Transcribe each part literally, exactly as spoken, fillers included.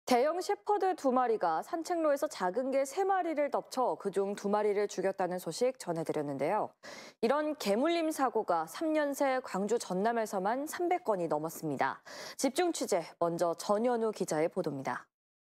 대형 셰퍼드 두 마리가 산책로에서 작은 개 세 마리를 덮쳐 그중 두 마리를 죽였다는 소식 전해드렸는데요. 이런 개물림 사고가 삼 년 새 광주 전남에서만 삼백 건이 넘었습니다. 집중 취재, 먼저 전현우 기자의 보도입니다.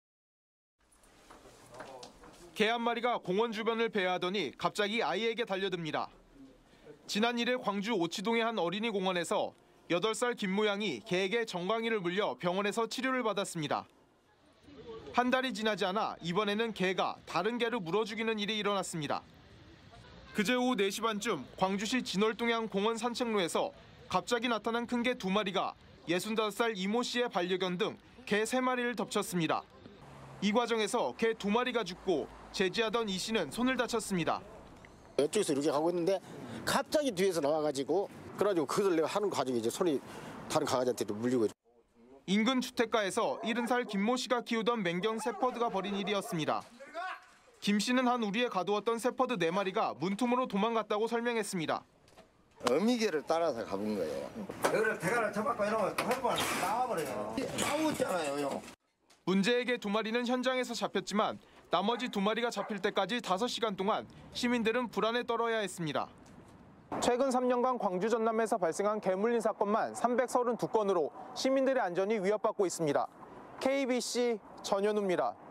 개 한 마리가 공원 주변을 배회하더니 갑자기 아이에게 달려듭니다. 지난 일 일 광주 오치동의 한 어린이 공원에서 여덟 살 김모양이 개에게 정강이를 물려 병원에서 치료를 받았습니다. 한 달이 지나지 않아 이번에는 개가 다른 개를 물어 죽이는 일이 일어났습니다. 그제 오후 네 시 반쯤 광주시 진월동의 한 공원 산책로에서 갑자기 나타난 큰 개 두 마리가 예순다섯 살 이모 씨의 반려견 등 개 세 마리를 덮쳤습니다. 이 과정에서 개 두 마리가 죽고 제지하던 이 씨는 손을 다쳤습니다. 이쪽에서 이렇게 가고 있는데 갑자기 뒤에서 나와가지고 그래가지고 그걸 내가 하는 과정에 이제 손이 다른 강아지한테 물리고. 인근 주택가에서 일흔 살 김모 씨가 키우던 맹경 세퍼드가 벌인 일이었습니다. 김 씨는 한 우리에 가두었던 세퍼드 네 마리가 문틈으로 도망갔다고 설명했습니다. 어미개를 따라서 가본 거예요. 여기를 대가를 쳐박고 이러면 한번 나와버려요. 나오잖아요. 문제의 개 두 마리는 현장에서 잡혔지만 나머지 두 마리가 잡힐 때까지 다섯 시간 동안 시민들은 불안에 떨어야 했습니다. 최근 삼 년간 광주 전남에서 발생한 개물림 사건만 삼백삼십이 건으로 시민들의 안전이 위협받고 있습니다. 케이비씨 전현우입니다.